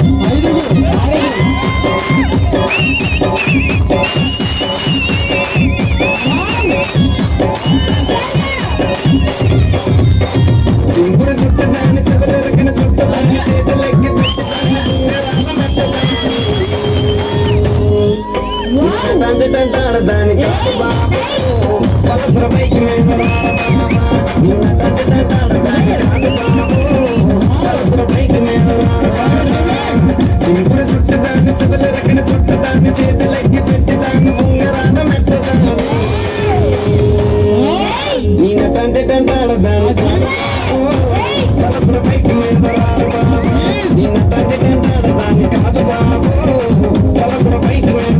సింపురు చుట్టదాన్ని సెవలెరకిన చుట్టదాన్ని చేతులెక్కి పెట్టదాన్ని తంటాడదాని కాదు బాబు పలసర బైక్ మీద నిన్న తంటాడదాని కాదు బాబు పలసర బైక్ మీద సింపురు చుట్టదాన్ని సెవలెరకిన చుట్టదాన్ని చేతులెక్కి పెట్టదాన్ని ఉంగరాల మెట్టదాన్ని నిన్న తంటాడదాని పలసర బైక్ మీద నిన్న తంటాడదాని కాదు బాబు పలసర బైక్ మీద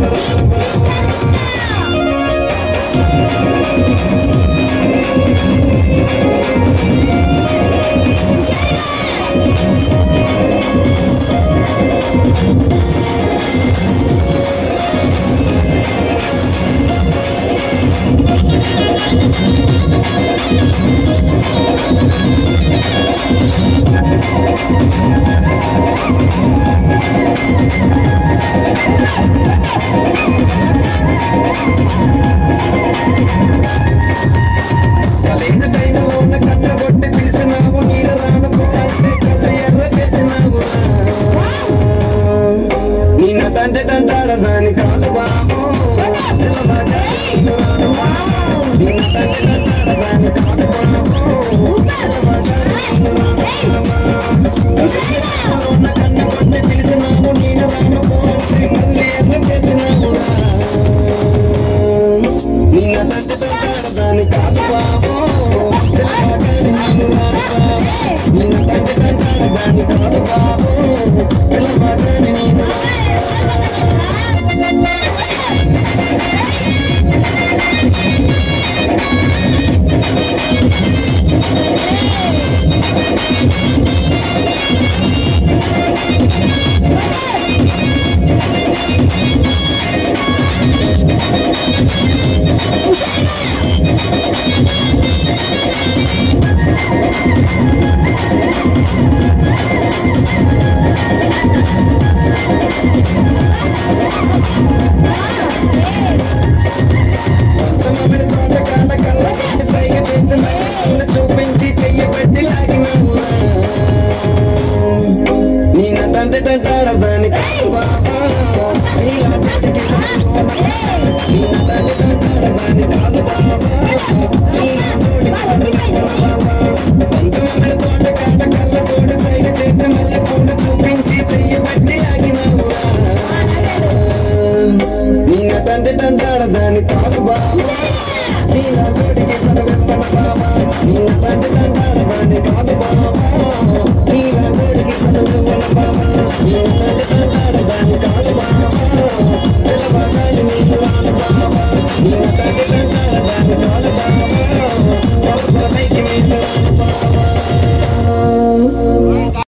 కాలేజీ టైంలో ఉన్న కన్న కొట్టి పిలిచినావు నీరు రానుకో అంటే కళ్ళు ఎర్ర చేసినావు నిన్న తంటాడదాని కాదు బాబు నిన్న తంటాడదాని కాదు బాబు ఉన్న కన్న కొట్టి పిలిచినావు నీరు రానుకో అంటే కళ్ళు ఎర్ర చేసినావు నిన్న తంటాడదాని కాదు బాబు నిన్న తంటాడదాని కాదు బాబు పిల్లబాగాని నేను పంచమడి తోట కాడ కళ్ళ సైగ చేసి మళ్ళీ చూపించి చెయ్యబట్టి లాగినావు నిన్న తంటాడదాని కాదు బాబా నీలాంటికి నిన్న తంటాడదాని కాదు బాబా పంచమడి తోట కాడ కళ్ళ తోటి సైగ చేసి మళ్ళీ పూలు చూపించి చెయ్యబట్టి లాగినావు నిన్న తంటాడదాని కాదు బాబా నీలాంటికి సర్వెత్తన బాబా నిన్న తంటాడదాని కాదు బాబా నీలాంటికి సర్వెత్తన బాబా నిన్న తంటాడదాని కాదు బాబా పిల్లబాగాని నీరు రాను బాబా నిన్న